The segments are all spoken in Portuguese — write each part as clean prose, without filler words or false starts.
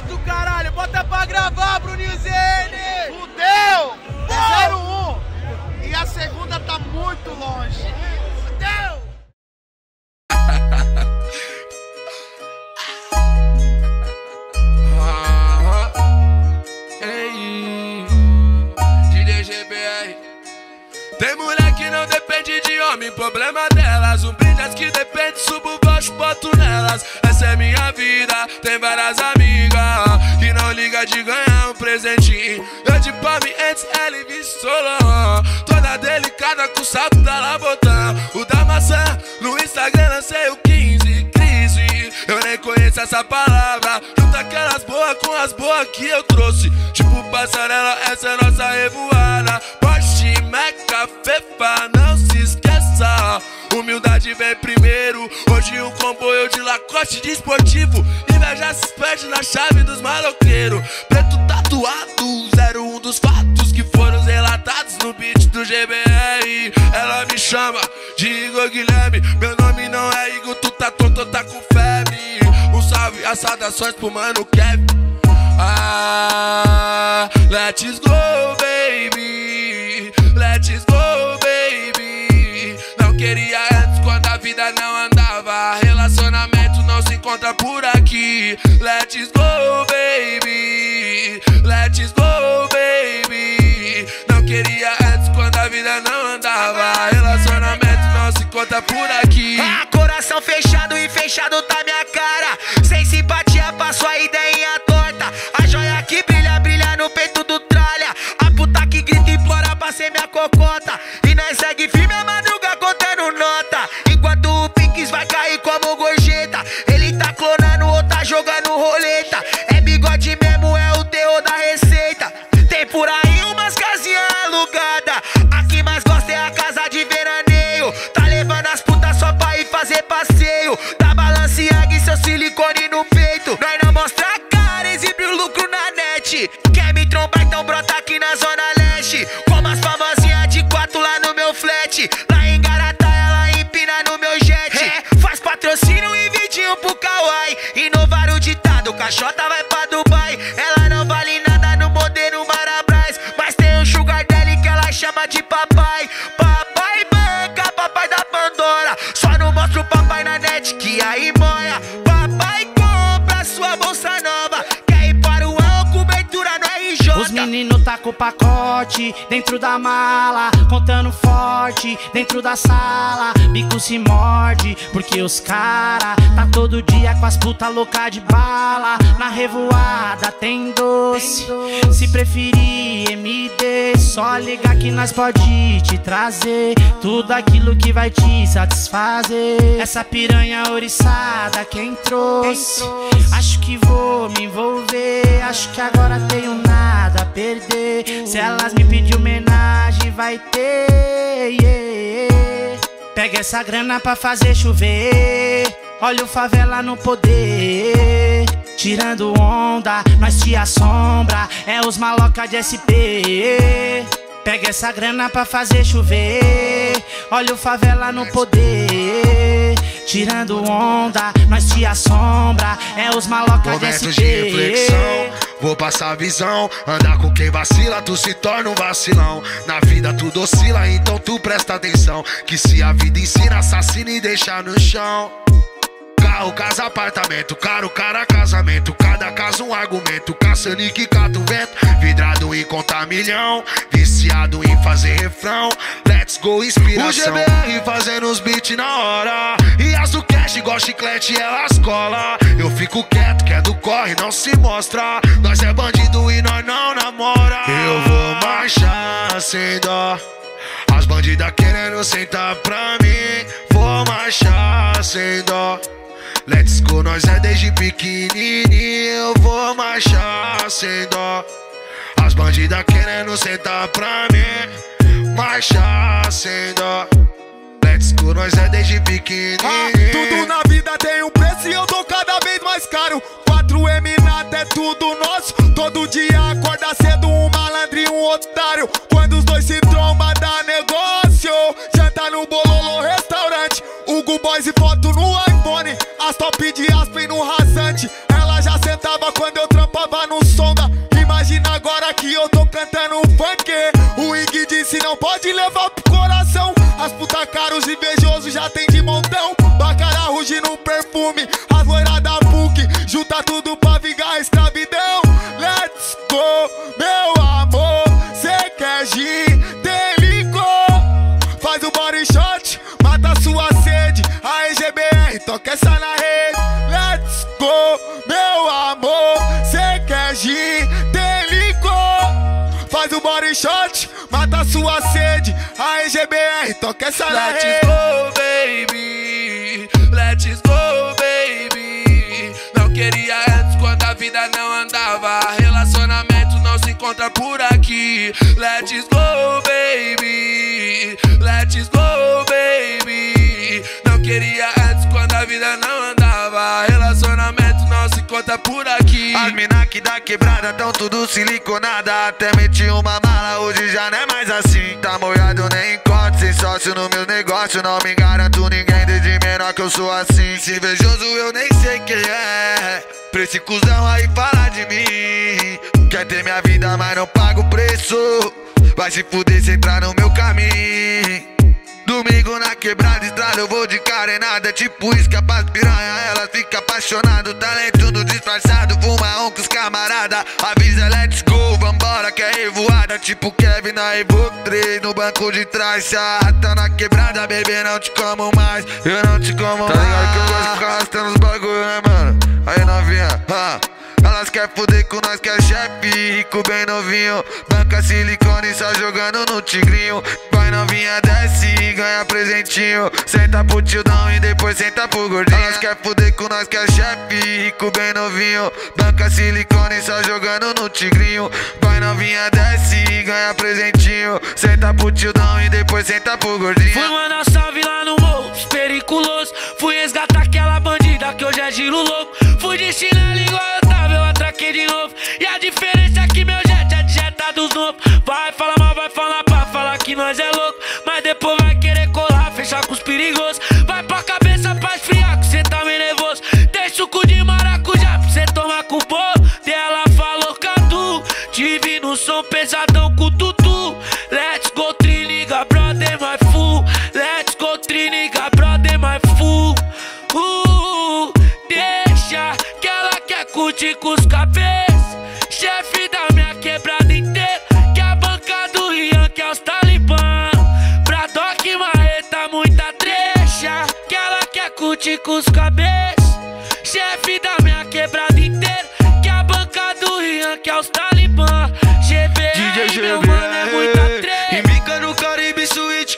do caralho, bota pra gravar, Bruninho Zene! Fudeu! É 0-1 e a segunda tá muito longe. Fudeu! Tem mulher que não depende de homem, problema delas. Um brinde as que depende, subo baixo, boto nelas. Essa é minha vida, tem várias amigas que não liga de ganhar um presentinho. Eu de palme antes, ela e Vistolão. Toda delicada com o salto da Labotã. O da maçã, no Instagram lancei o 15, crise. Eu nem conheço essa palavra. Junta aquelas boas com as boas que eu trouxe. Tipo passarela, essa é nossa revoada. Porsche, Meca, Fefa, não se esqueça. Humildade vem primeiro. Hoje um comboio de Lacoste de esportivo. Inveja se perde na chave dos maloqueiros. Preto tatuado, 01 dos fatos que foram relatados no beat do GBR. Ela me chama de Igor Guilherme. Meu nome não é Igor, tu tá tonto, tá com febre. Um salve, as saudações pro mano Kevin. Ah, let's go, baby. Let's go, baby. Não queria antes quando a vida não andava. Relacionamento não se encontra por aqui. Let's go, baby. Let's go, baby. Não queria antes quando a vida não andava. Relacionamento não se encontra por aqui. Ah, coração fechado e fechado tá minha cara. Sem simpatia passo a ideinha torta. A joia que brilha, brilha no peito do tralha. A puta que grita e implora pra ser minha cocota. E nós segue firme a madruga contando nota. Enquanto o Pinks vai cair como gorjeta. Ele tá clonando ou tá jogando roleta. É bigode mesmo, é o terror da receita. Tem por aí umas casinhas alugadas. A que mais gosta é a casa de veraneio. Tá levando as putas só pra ir fazer passeio. Da Balenciaga e seu silicone no peito. Nós não mostra a cara, exibe o lucro na net. Quer me trombar, então brota aqui na zona leste. Como as famosinhas de 4 lá no meu flat. Lá em Garatá, ela empina no meu jet. Faz patrocínio e vidinho pro Kawaii. Inovar o ditado, caixota vai pra Dubai. Ela não vale nada no modelo Marabras. Mas tem um sugar daddy que ela chama de papai. Papai banca, papai da Pandora. Só não mostra o papai na net que aí moia. Papai compra sua bolsa nova. Quer ir para o álcool, cobertura no RJ. Os meninos tá com o pacote dentro da mala, contando forte dentro da sala. Bico se morde, porque os cara tá todo dia com as puta louca de bala. Na revoada tem doce, se preferir MD, só ligar que nós pode te trazer tudo aquilo que vai te satisfazer. Essa piranha ouriçada quem trouxe, acho que vou me envolver. Acho que agora tenho nada a perder. Se elas me pedir homenagem vai ter, yeah. Pega essa grana pra fazer chover. Olha o favela no poder. Tirando onda, nós te assombra. É os maloca de SP. Pega essa grana pra fazer chover. Olha o favela no poder. Tirando onda, nós te assombra. É os maloca de SP. Momentos de reflexão, vou passar a visão. Andar com quem vacila, tu se torna um vacilão. Na vida tudo oscila, então tu presta atenção. Que se a vida ensina, assassina e deixa no chão. Carro, casa, apartamento, caro, cara, casamento. Cada caso um argumento, caçando e que cata o vento. Vidrado em contar milhão, viciado em fazer refrão. Let's go, inspiração. O GBR fazendo os beats na hora. E as do cash, igual chiclete, elas cola. Eu fico quieto, que é do corre, não se mostra. Nós é bandido e nós não namora. Eu vou marchar sem dó. As bandidas querendo sentar pra mim. Vou marchar sem dó. Let's go, nós é desde pequenininho. Eu vou marchar sem dó. As bandidas querendo sentar pra mim. Marchar sem dó. Let's go, nós é desde pequenininho. Tudo na vida tem um preço e eu tô cada vez mais caro. 4M nada é tudo nosso. Todo dia acorda cedo um malandro e um otário. Quando os dois se trombam dá negócio. Janta no Bololô restaurante. Hugo Boys e foto no iPhone. As top de Aspen no rasante. Ela ela já sentava quando eu trampava no sonda. Imagina agora que eu tô cantando um funk. O Ig disse não pode levar pro coração. As puta caros invejosos já tem de montão. Bacara ruge no perfume, as loiras da PUC. Junta tudo pra vingar a escravidão. Let's go, meu amor. Cê quer gin, tem licor. Faz o body shot, mata sua sede. A EGBR, toca essa na rede. Let's go, meu amor. Cê quer gin, tem licor. Faz o body shot, mata sua sede. A EGBR, toca essa na rede. Let's go, baby. Let's go, baby. Não queria antes quando a vida não andava. Relacionamento não se encontra por aqui. Let's go, baby. Let's go, baby. Não queria antes quando a vida não andava. Relacionamento não se encontra por aqui. As mina que da quebrada tão tudo siliconada. Até meti uma mala, hoje já não é mais assim. Tá molhado, nem encontro, sem sócio no meu negócio. Não me garanto ninguém desde menor que eu sou assim. Se invejoso eu nem sei quem é. Pra esse cuzão aí falar de mim. Quer ter minha vida mas não paga o preço. Vai se fuder se entrar no meu caminho. Domingo na quebrada, estrada, eu vou de carenada. Tipo isca pras piranha, ela fica apaixonada. Talento no disfarçado, fuma com os camarada. Avisa, let's go, vambora que é revoada. Tipo Kevin na Evoque 3, no banco de trás. Se arrasta na quebrada, bebê, não te como mais. Eu não te como mais. Tá ligado que eu gosto de ficar arrastando os bagulho, né, mano? Aí novinha, elas quer fuder com nós que é chefe, rico bem novinho. Banca silicone só jogando no tigrinho. Vai novinha, desce e ganha presentinho. Senta pro tildão e depois senta pro gordinho. Elas quer fuder com nós que é chefe, rico bem novinho. Banca silicone só jogando no tigrinho. Vai novinha, desce e ganha presentinho. Senta pro tildão e depois senta pro gordinho. Fui mandar salve lá no morro, periculoso. Fui resgatar aquela bandida que hoje é giro louco. Fui de chinelo igual eu tava, eu atraquei de novo. E a diferença é que meu jet é de jeta dos novos. Vai falar mal, vai falar pra falar que nós é louco. Mas depois vai querer colar, fechar com os perigosos. Vai pra cabeça pra esfriar, que cê tá meio nervoso. Tem suco de maracujá pra cê tomar com o povo. Ela falou catu, tive no som pesadão com o tutu. Let's go, triniga, brother, my fool. Let's go, triniga, brother, my fool. Deixa que ela quer curtir com os cabeças. Chefe da minha quebrada inteira. Que a banca do Rian, que é os talibã. Pra Doc Marreta, muita trecha. Que ela quer curtir com os cabeças. Chefe da minha quebrada inteira. Que a banca do Rian, que é os talibã. GBR, meu mano, é muita trecha. Embica no Caribe Suíte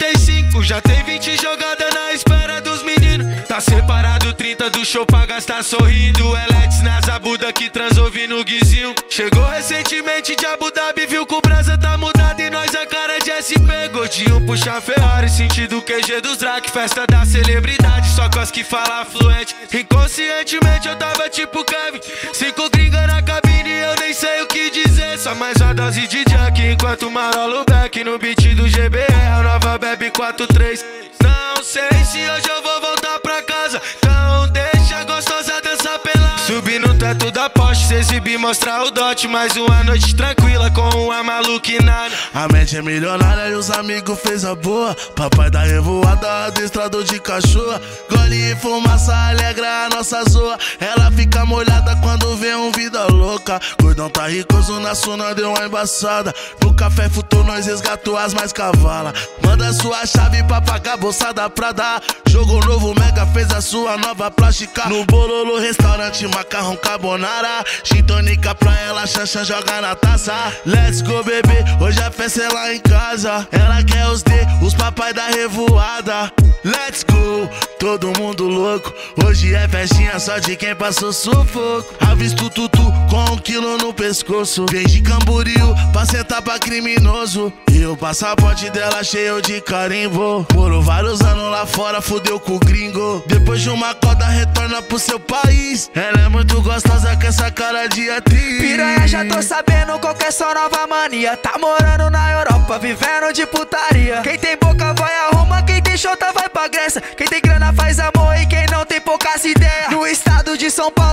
45. Já tem 20 jogadas na espera dos meninos. Tá separado 30 do show pra gastar sorrindo. Eletes na zabuda que transou no guizinho. Chegou recentemente de Abu Dhabi, viu que o brasa tá mudado e nós a cara de SP. Gordinho puxa Ferrari, sentido QG dos Drac. Festa da celebridade, só com as que fala fluente. Inconscientemente eu tava tipo Kevin. 5 gringa na cabine, eu nem sei o que dizer. Só mais uma dose de Jack, enquanto marolo back no beat do GBR, a nova Bebe 43. Não sei se hoje eu vou voltar pra casa, então deixa a gostosa dançar pelada. Subir no teto da Porsche, se exibir, mostrar o dote. Mais uma noite tranquila com uma maluquinada. A mente é milionária e os amigos fez a boa. Papai da revoada, adestrador de cachorro. Gole e fumaça alegra a nossa zoa. Ela fica molhada quando vê um vida louca. Gordão tá ricoso na suna, deu uma embaçada. No café futou, nós resgatou as mais cavala. Manda sua chave pra pagar bolsada pra dar. Jogo novo, Mega fez a sua nova plástica. No Bololo, restaurante, macarrão carbonara. Gin tônica pra ela, chancha, joga na taça. Let's go, bebê, hoje a festa é lá em casa. Ela quer os D, os papai da revoada. Let's go, todo mundo louco. Hoje é festinha só de quem passou sufoco. Avisto tutu com 1 quilo no pescoço. Vem de Camboriú pra sentar pra criminoso. E o passaporte dela cheio de carimbo. Morou vários anos lá fora, fudeu com o gringo. Depois de uma coda retorna pro seu país. Ela é muito gostosa com essa cara de atriz. Piranha, já tô sabendo qual que é sua nova mania. Tá morando na Europa, vivendo de putaria. Quem tem boca vai arruma, quem tem chota vai pra Grécia. Quem tem grana faz amor e quem não tem poucas ideias. No estado de São Paulo esse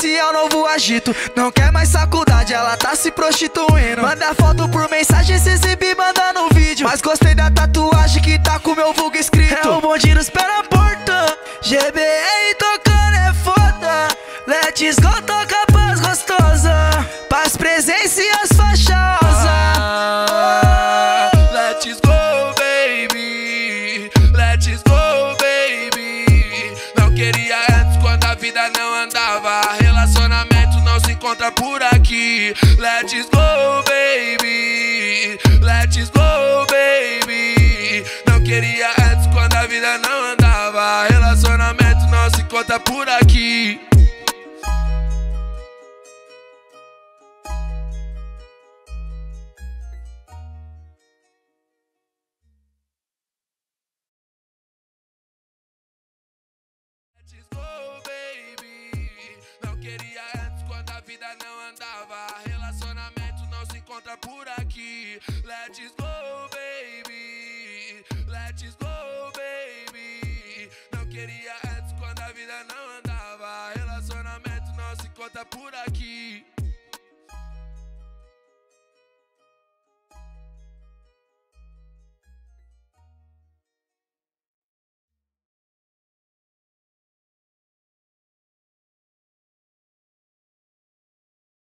esse é o novo agito. Não quer mais faculdade, ela tá se prostituindo. Manda foto por mensagem, se exibe mandando vídeo. Mas gostei da tatuagem que tá com meu vulgo escrito. É o bonde nos pé na porta. GBR tocando é foda. Let's go, toca paz gostosa. Paz, presença e as faixosas. Let's go, baby. Let's go, baby. Não queria antes quando a vida não andava. Relacionamento não se encontra por aqui. Let's go, baby. Let's go, baby. Não queria antes quando a vida não andava. Relacionamento não se encontra por aqui. Let's go, baby. Não queria antes quando a vida não andava. Relacionamento não se encontra por aqui. Let's go, baby. Let's go, baby. Não queria antes quando a vida não andava. Relacionamento não se encontra por aqui.